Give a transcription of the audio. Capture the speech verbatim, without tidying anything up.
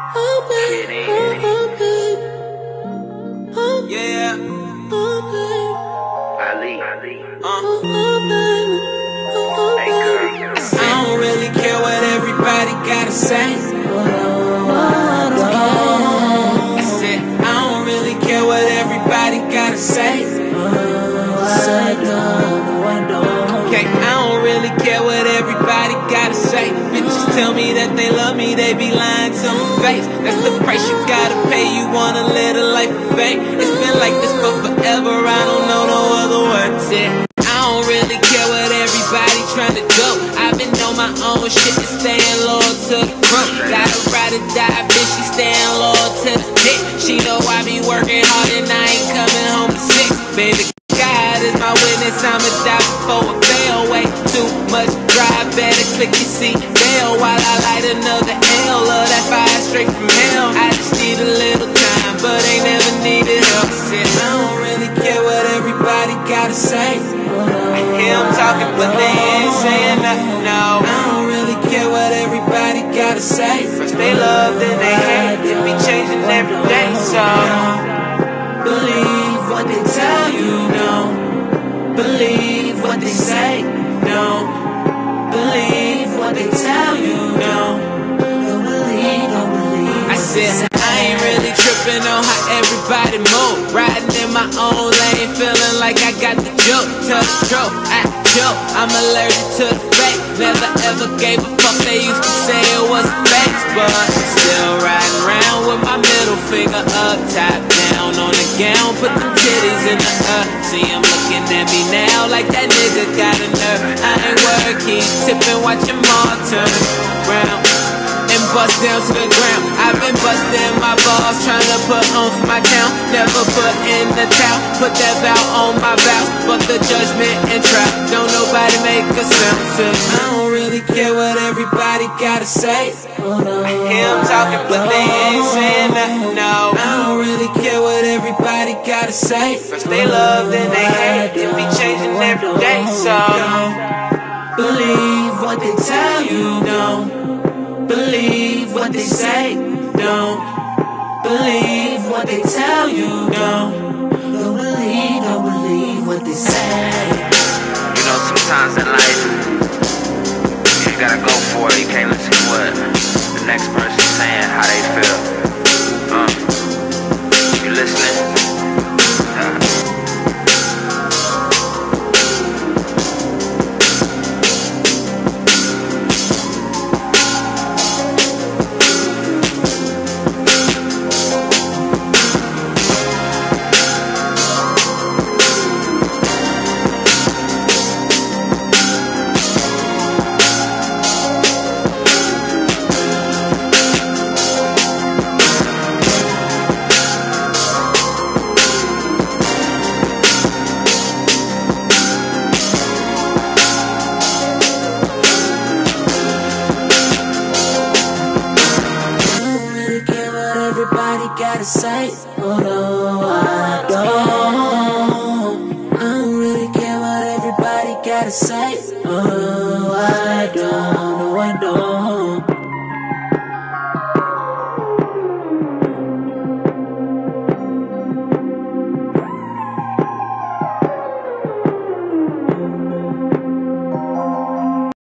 Yeah. Ali. Uh. I don't really care what everybody gotta say. I said I don't really care what everybody gotta say. Okay, I don't really care what everybody gotta say. Bitches tell me that they love me, they be lying to my face. That's the price you gotta pay, you wanna live a life of fame. It's been like this for forever, I don't know no other words. Yeah. I don't really care what everybody tryna do. I've been on my own shit and staying loyal to the crew. Gotta ride or die, bitch, she staying loyal to the dick. She know I be working hard and I ain't coming home to six. Baby, God is my witness, I'ma die before I fail. Way too much drive, better click your seat bell while I light another L. Love that fire straight from hell. I just need a little time, but ain't never needed help. Said I don't really care what everybody gotta say. I hear them talking, but they ain't saying nothing, no. I don't really care what everybody gotta say. First they love, then they hate. It be changing every day, so believe what they tell you, don't believe what they say, don't believe what they tell you, don't Don't believe, don't believe. I said I ain't really tripping on how everybody move. Riding in my own lane, feeling like I got the joke. Tell the truth, I joke. I'm allergic to the fake. Never ever gave a fuck, they used to say it was fake. But I'm still riding around with my middle finger up, top down on the gown. Put them titties in the up. See him looking at me now like that nigga got a nerve. I ain't worried, keep tipping, watch them all turn round and bust down to the ground. I've been busting my balls, trying to put on for my town. Never put in the towel, put that vow on my vows. But the judgment and trial, don't nobody make a sound. So I don't really care what everybody gotta say. I hear them talking, but they ain't saying nothing, no. I don't really care what everybody gotta say. First they love, then they hate. It be changing every day, so don't believe what they tell you, don't believe what they say, don't believe what they tell you, don't Don't believe, don't believe what they say. You know, sometimes in life, you gotta go for it. You can't listen to what the next person's saying, how they feel. Uh, you listening? Uh. Gotta say, oh no, I don't. I don't really care what everybody gotta say. Oh, I don't, no, I don't.